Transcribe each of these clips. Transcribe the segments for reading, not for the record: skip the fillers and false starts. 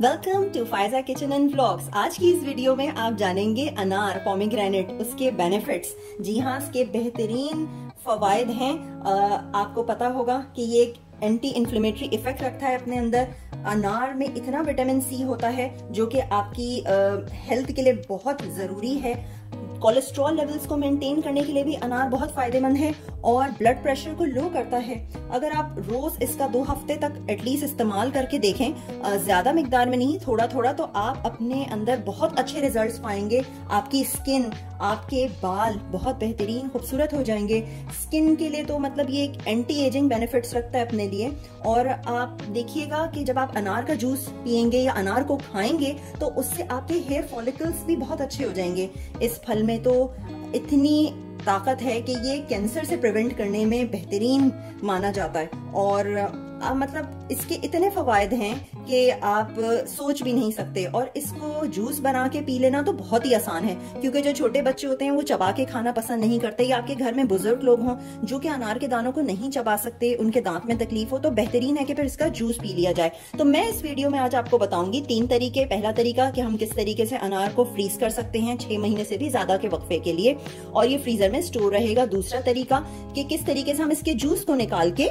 Welcome to Faiza kitchen and vlogs. आज की इस वीडियो में आप जानेंगे अनार पोमेग्रेनेट, उसके बेनिफिट्स। जी हाँ, इसके बेहतरीन फवायद हैं। आपको पता होगा कि ये एक एंटी इन्फ्लेमेटरी इफेक्ट रखता है अपने अंदर। अनार में इतना विटामिन सी होता है जो कि आपकी हेल्थ के लिए बहुत जरूरी है। कोलेस्ट्रॉल लेवल्स को मेंटेन करने के लिए भी अनार बहुत फायदेमंद है और ब्लड प्रेशर को लो करता है। अगर आप रोज इसका 2 हफ्ते तक एटलीस्ट इस्तेमाल करके देखें, ज्यादा मिकदार में नहीं, थोड़ा थोड़ा, तो आप अपने अंदर बहुत अच्छे रिजल्ट्स पाएंगे। आपकी स्किन, आपके बाल बहुत बेहतरीन खूबसूरत हो जाएंगे। स्किन के लिए तो मतलब ये एक एंटी एजिंग बेनिफिट्स रखता है अपने लिए। और आप देखिएगा कि जब आप अनार का जूस पियेंगे या अनार को खाएंगे तो उससे आपके हेयर फॉलिकल्स भी बहुत अच्छे हो जाएंगे। इस फल में तो इतनी ताकत है कि ये कैंसर से प्रिवेंट करने में बेहतरीन माना जाता है। और मतलब इसके इतने फवायद हैं कि आप सोच भी नहीं सकते। और इसको जूस बना के पी लेना तो बहुत ही आसान है, क्योंकि जो छोटे बच्चे होते हैं वो चबा के खाना पसंद नहीं करते, या आपके घर में बुजुर्ग लोग हों जो कि अनार के दानों को नहीं चबा सकते, उनके दांत में तकलीफ हो, तो बेहतरीन है कि फिर इसका जूस पी लिया जाए। तो मैं इस वीडियो में आज आपको बताऊंगी 3 तरीके। पहला तरीका कि हम किस तरीके से अनार को फ्रीज कर सकते हैं 6 महीने से भी ज्यादा के वक्फे के लिए, और ये फ्रीजर में स्टोर रहेगा। दूसरा तरीका कि किस तरीके से हम इसके जूस को निकाल के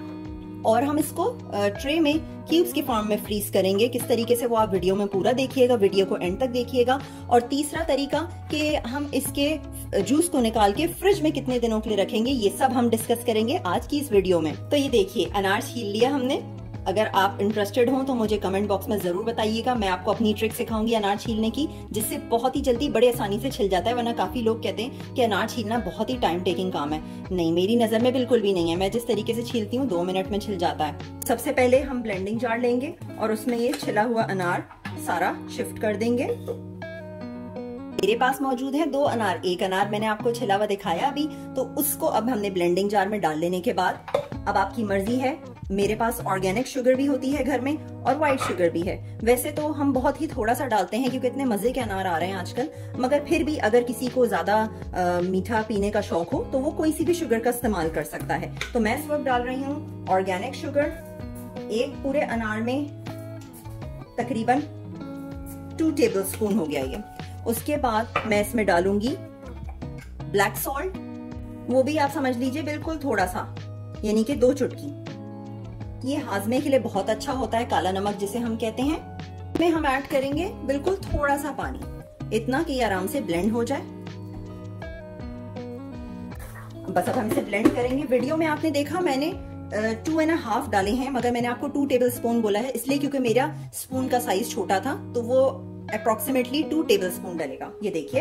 और हम इसको ट्रे में क्यूब्स के फॉर्म में फ्रीज करेंगे। किस तरीके से वो आप वीडियो में पूरा देखिएगा, वीडियो को एंड तक देखिएगा। और तीसरा तरीका कि हम इसके जूस को निकाल के फ्रिज में कितने दिनों के लिए रखेंगे, ये सब हम डिस्कस करेंगे आज की इस वीडियो में। तो ये देखिए, अनार छील लिया हमने। अगर आप इंटरेस्टेड हो तो मुझे कमेंट बॉक्स में जरूर बताइएगा। मैं आपको अपनी ट्रिक सिखाऊंगी अनार छीलने की, जिससे बहुत ही जल्दी बड़े आसानी से छिल जाता है। वरना काफी लोग कहते हैं कि अनार छीलना बहुत ही टाइम टेकिंग काम है। नहीं, मेरी नजर में बिल्कुल भी नहीं है। मैं जिस तरीके से छीलती हूँ 2 मिनट में छिल जाता है। सबसे पहले हम ब्लेंडिंग जार लेंगे और उसमें ये छिला हुआ अनार सारा शिफ्ट कर देंगे। मेरे पास मौजूद है 2 अनार। एक अनार मैंने आपको छिला हुआ दिखाया अभी, तो उसको अब हमने ब्लेंडिंग जार में डाल लेने के बाद, अब आपकी मर्जी है। मेरे पास ऑर्गेनिक शुगर भी होती है घर में और व्हाइट शुगर भी है। वैसे तो हम बहुत ही थोड़ा सा डालते हैं क्योंकि इतने मजे के अनार आ रहे हैं आजकल, मगर फिर भी अगर किसी को ज्यादा मीठा पीने का शौक हो तो वो कोई सी भी शुगर का इस्तेमाल कर सकता है। तो मैं इस वक्त डाल रही हूँ ऑर्गेनिक शुगर। एक पूरे अनार में तकरीबन 2 टेबल स्पून हो गया ये। उसके बाद मैं इसमें डालूंगी ब्लैक सॉल्ट, वो भी आप समझ लीजिए बिल्कुल थोड़ा सा, यानी कि 2 चुटकी। ये हाजमे के लिए बहुत अच्छा होता है, काला नमक जिसे हम कहते हैं। में हम ऐड करेंगे बिल्कुल थोड़ा सा पानी, इतना कि आराम से ब्लेंड हो जाए। बस अब हम इसे ब्लेंड करेंगे। वीडियो में आपने देखा मैंने 2.5 डाले हैं, मगर मैंने आपको 2 टेबल स्पून बोला है इसलिए क्योंकि मेरा स्पून का साइज छोटा था, तो वो अप्रोक्सीमेटली 2 टेबल स्पून डलेगा। ये देखिए,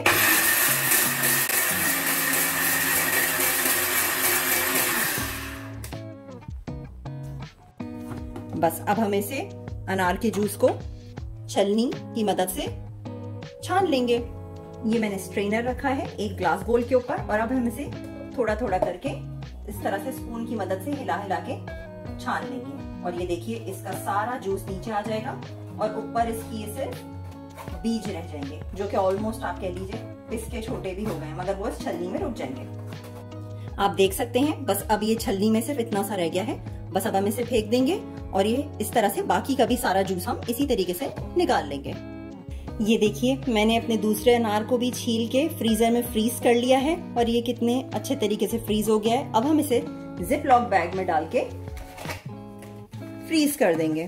बस अब हम इसे अनार के जूस को छलनी की मदद से छान लेंगे। ये मैंने स्ट्रेनर रखा है एक ग्लास बोल के ऊपर, और अब हम इसे थोड़ा थोड़ा करके इस तरह से स्पून की मदद से हिला हिला के छान लेंगे। और ये देखिए, इसका सारा जूस नीचे आ जाएगा और ऊपर इसकी ये सिर्फ बीज रह जाएंगे, जो कि ऑलमोस्ट आप कह लीजिए पिसके छोटे भी हो गए, मगर वो इस छलनी में रुक जाएंगे। आप देख सकते हैं, बस अब ये छलनी में सिर्फ इतना सा रह गया है। बस अब हम इसे फेंक देंगे और ये इस तरह से बाकी का भी सारा जूस हम इसी तरीके से निकाल लेंगे। ये देखिए, मैंने अपने दूसरे अनार को भी छील के फ्रीजर में फ्रीज कर लिया है और ये कितने अच्छे तरीके से फ्रीज हो गया है। अब हम इसे जिप लॉक बैग में डाल के फ्रीज कर देंगे।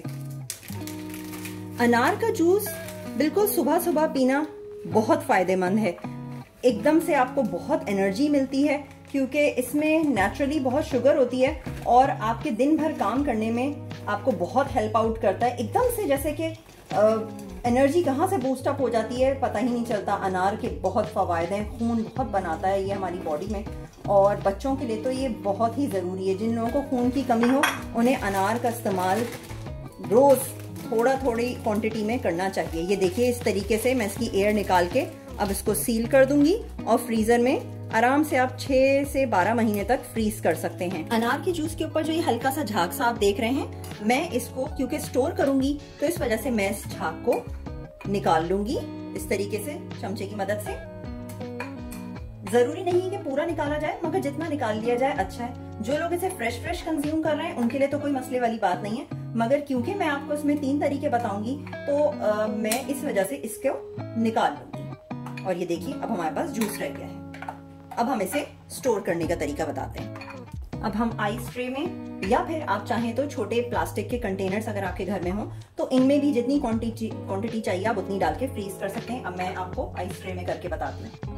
अनार का जूस बिल्कुल सुबह सुबह पीना बहुत फायदेमंद है। एकदम से आपको बहुत एनर्जी मिलती है क्योंकि इसमें नेचुरली बहुत शुगर होती है और आपके दिन भर काम करने में आपको बहुत हेल्प आउट करता है। एकदम से जैसे कि एनर्जी कहाँ से बूस्ट अप हो जाती है पता ही नहीं चलता। अनार के बहुत फवायद हैं, खून बहुत बनाता है ये हमारी बॉडी में, और बच्चों के लिए तो ये बहुत ही ज़रूरी है। जिन लोगों को खून की कमी हो उन्हें अनार का इस्तेमाल रोज़ थोड़ी क्वांटिटी में करना चाहिए। ये देखिए, इस तरीके से मैं इसकी एयर निकाल के अब इसको सील कर दूंगी और फ्रीजर में आराम से आप 6 से 12 महीने तक फ्रीज कर सकते हैं। अनार के जूस के ऊपर जो ये हल्का सा झाग सा आप देख रहे हैं, मैं इसको क्योंकि स्टोर करूंगी तो इस वजह से मैं इस झाग को निकाल लूंगी इस तरीके से चमचे की मदद से। जरूरी नहीं कि पूरा निकाला जाए, मगर जितना निकाल लिया जाए अच्छा है। जो लोग इसे फ्रेश कंज्यूम कर रहे हैं उनके लिए तो कोई मसले वाली बात नहीं है, मगर क्योंकि मैं आपको इसमें 3 तरीके बताऊंगी तो मैं इस वजह से इसको निकाल लूंगी। और ये देखिए अब हमारे पास जूस रह गया है। अब हम इसे स्टोर करने का तरीका बताते हैं। अब हम आइस ट्रे में या फिर आप चाहें तो छोटे प्लास्टिक के कंटेनर्स अगर आपके घर में हो तो इनमें भी जितनी क्वांटिटी चाहिए आप उतनी डाल के फ्रीज कर सकते हैं। अब मैं आपको आइस ट्रे में करके बताती हूँ।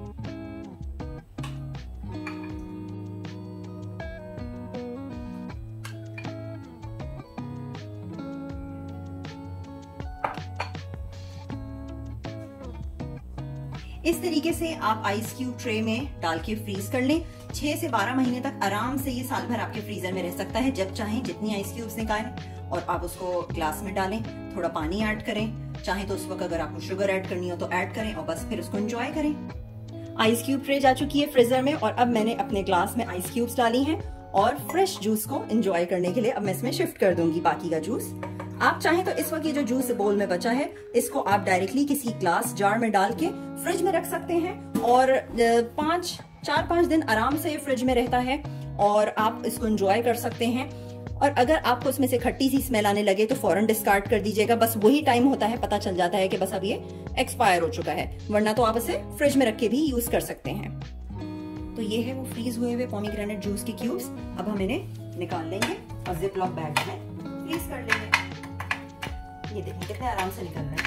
इस तरीके से आप आइस क्यूब ट्रे में डाल के फ्रीज कर लें। 6 से 12 महीने तक आराम से ये साल भर आपके फ्रीजर में रह सकता है। जब चाहें जितनी आइस क्यूब्स निकालें और आप उसको ग्लास में डालें, थोड़ा पानी ऐड करें, चाहे तो उस वक्त अगर आपको शुगर ऐड करनी हो तो ऐड करें और बस फिर उसको एंजॉय करें। आइस क्यूब ट्रे जा चुकी है फ्रीजर में और अब मैंने अपने ग्लास में आइस क्यूब्स डाली हैं और फ्रेश जूस को एंजॉय करने के लिए अब मैं इसमें शिफ्ट कर दूंगी बाकी का जूस। आप चाहें तो इस वक्त ये जो जूस बोल में बचा है इसको आप डायरेक्टली किसी ग्लास जार में डाल के फ्रिज में रख सकते हैं और 4-5 दिन आराम से फ्रिज में रहता है और आप इसको एंजॉय कर सकते हैं। और अगर आपको इसमें से खट्टी सी स्मेल आने लगे तो फौरन डिस्कार्ड कर दीजिएगा। बस वही टाइम होता है, पता चल जाता है कि बस अब ये एक्सपायर हो चुका है, वरना तो आप इसे फ्रिज में रख के भी यूज कर सकते हैं। तो ये है वो फ्रीज हुए हुए पोमीग्रेनेट जूस के क्यूब्स। अब हम इन्हें निकाल लेंगे और जिप लॉक बैग में फ्रीज कर लेंगे। ये देखिए कितने आराम से निकल रहे हैं।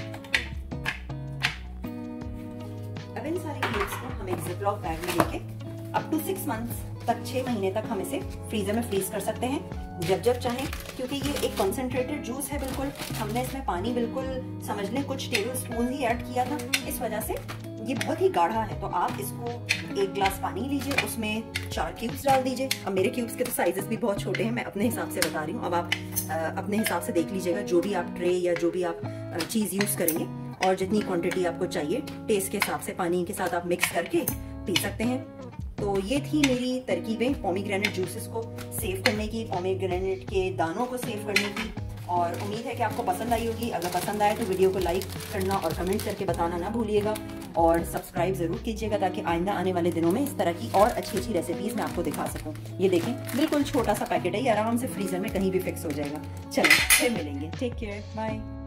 अब इन सारे क्यूब्स को हम एक जिप लॉक बैग में लेके अप टू 6 मंथ्स तक 6 महीने तक हम इसे फ्रीजर में फ्रीज कर सकते हैं जब चाहें, क्योंकि ये एक कॉन्सेंट्रेटेड जूस है। बिल्कुल हमने इसमें पानी बिल्कुल समझ लें कुछ टेबल स्पून ही ऐड किया था, इस वजह से ये बहुत ही गाढ़ा है। तो आप इसको 1 ग्लास पानी लीजिए, उसमें 4 क्यूब्स डाल दीजिए। अब मेरे क्यूब्स के तो साइजेस भी बहुत छोटे हैं, मैं अपने हिसाब से बता रही हूँ। अब आप अपने हिसाब से देख लीजिएगा, जो भी आप ट्रे या जो भी आप चीज यूज करेंगे और जितनी क्वांटिटी आपको चाहिए टेस्ट के हिसाब से पानी के साथ आप मिक्स करके पी सकते हैं। तो ये थी मेरी तरकीबें पोमीग्रेनेट जूसेस को सेव करने की, पोमीग्रेनेट के दानों को सेव करने की, और उम्मीद है कि आपको पसंद आई होगी। अगर पसंद आए तो वीडियो को लाइक करना और कमेंट करके बताना ना भूलिएगा और सब्सक्राइब जरूर कीजिएगा ताकि आइंदा आने वाले दिनों में इस तरह की और अच्छी रेसिपीज मैं आपको दिखा सकूं। ये देखें बिल्कुल छोटा सा पैकेट है, ये आराम से फ्रीजर में कहीं भी फिक्स हो जाएगा। चलो फिर मिलेंगे, टेक केयर, बाय।